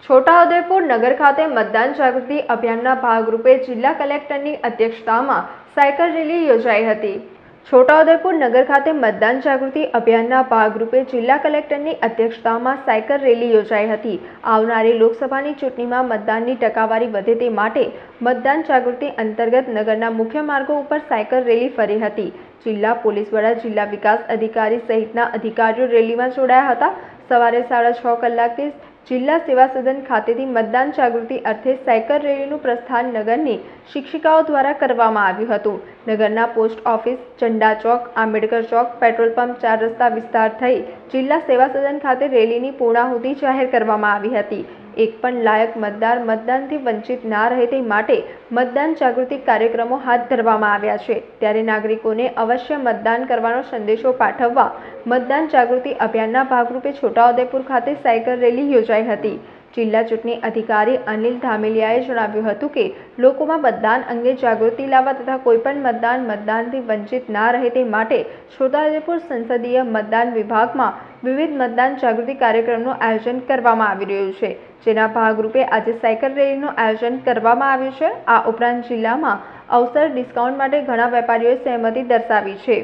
છોટાઉદેપુર નગર ખાતે મતદાન જાગૃતિ અભિયાનના ભાગરૂપે જિલ્લા કલેક્ટરની અધ્યક્ષતામાં સાયકલ રેલી યોજાઈ હતી। છોટાઉદેપુર નગર ખાતે મતદાન જાગૃતિ અભિયાનના ભાગરૂપે જિલ્લા કલેક્ટરની અધ્યક્ષતામાં સાયકલ રેલી યોજાઈ હતી। આવનારી લોકસભાની ચૂંટણીમાં મતદાનની ટકાવારી વધે તે માટે મતદાન જાગૃતિ અંતર્ગત નગરના મુખ્ય માર્ગો ઉપર સાયકલ રેલી ફરી હતી। જિલ્લા પોલીસ વડા, જિલ્લા વિકાસ અધિકારી સહિતના અધિકારીઓ રેલીમાં જોડાયા હતા। સવારે 6:30 કલાકે જિલ્લા સેવા સદન ખાતેથી મતદાન જાગૃતિ અર્થે સાયકલ રેલીનું પ્રસ્થાન નગરની શિક્ષિકાઓ દ્વારા કરવામાં આવ્યું હતું। નગરના પોસ્ટ ઓફિસ, ઝંડા ચોક, આંબેડકર ચોક, પેટ્રોલ પંપ, 4 રસ્તા વિસ્તાર થઈ જિલ્લા સેવા સદન ખાતે રેલીની પૂર્ણાહુતિ જાહેર કરવામાં આવી હતી। એક પણ લાયક મતદાર મતદાનથી વંચિત ના રહે તે માટે મતદાન જાગૃતિ કાર્યક્રમો હાથ ધરવામાં આવ્યા છે। ત્યારે નાગરિકોને અવશ્ય મતદાન કરવાનો સંદેશો પાઠવવા મતદાન જાગૃતિ અભિયાનના ભાગરૂપે છોટાઉદેપુર ખાતે સાયકલ રેલી યોજાઈ હતી। જિલ્લા ચૂંટણી અધિકારી અનિલ ધામેલિયાએ જણાવ્યું હતું કે લોકોમાં મતદાન અંગે જાગૃતિ લાવવા તથા કોઈપણ મતદાનથી વંચિત ના રહે તે માટે છોટાઉદેપુર સંસદીય મતદાન વિભાગમાં વિવિધ મતદાન જાગૃતિ કાર્યક્રમનું આયોજન કરવામાં આવી રહ્યું છે, જેના ભાગરૂપે આજે સાયકલ રેલીનું આયોજન કરવામાં આવ્યું છે। આ ઉપરાંત જિલ્લામાં અવસર ડિસ્કાઉન્ટ માટે ઘણા વેપારીઓએ સહેમતિ દર્શાવી છે।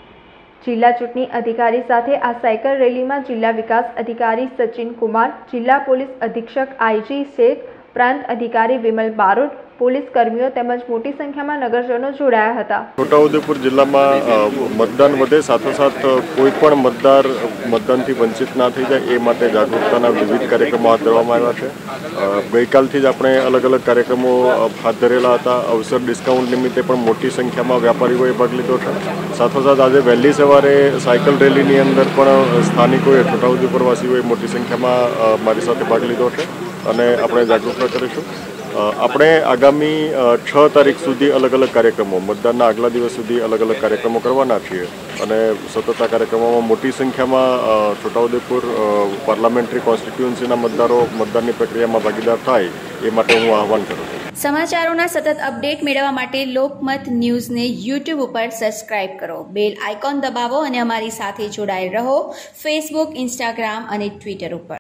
જિલ્લા ચૂંટણી અધિકારી સાથે આ સાયકલ રેલીમાં જિલ્લા વિકાસ અધિકારી સચિન કુમાર, જિલ્લા પોલીસ અધિક્ષક આઈજી શેખ, પ્રાંત અધિકારી વિમલ બારોટ, પોલીસ કર્મીઓ તેમજ મોટી સંખ્યામાં નગરજનો જોડાયા હતા। છોટાઉદેપુર જિલ્લામાં મતદાન વધે સાથોસાથ કોઈ પણ મતદાર મતદાનથી વંચિત ના થઈ જાય એ માટે જાગૃતતાના વિવિધ કાર્યક્રમો હાથ ધરવામાં આવ્યા છે। ગઈકાલથી જ આપણે અલગ અલગ કાર્યક્રમો હાથ ધરેલા હતા। અવસર ડિસ્કાઉન્ટ નિમિત્તે પણ મોટી સંખ્યામાં વ્યાપારીઓએ ભાગ લીધો છે। સાથોસાથ આજે વહેલી સવારે સાયકલ રેલીની અંદર પણ સ્થાનિકોએ, છોટાઉદેપુરવાસીઓએ મોટી સંખ્યામાં મારી સાથે ભાગ લીધો છે અને આપણે જાગૃતતા કરીશું। આપણે આગામી 6 તારીખ સુધી અલગ અલગ કાર્યક્રમો, મતદાનના આગલા દિવસ સુધી અલગ અલગ કાર્યક્રમો કરવાના છીએ અને સતત આ કાર્યક્રમોમાં મોટી સંખ્યામાં છોટાઉદેપુર પાર્લામેન્ટરી કોન્સ્ટિટ્યુઅન્સીના મતદારો મતદાનની પ્રક્રિયામાં ભાગીદાર થાય એ માટે હું આહવાન કરું છું। સમાચારોના સતત અપડેટ મેળવવા માટે લોકમત ન્યૂઝને યુટ્યુબ ઉપર સબસ્ક્રાઇબ કરો, બેલ આઇકોન દબાવો અને અમારી સાથે જોડાયેલ રહો ફેસબુક, ઇન્સ્ટાગ્રામ અને ટ્વિટર ઉપર।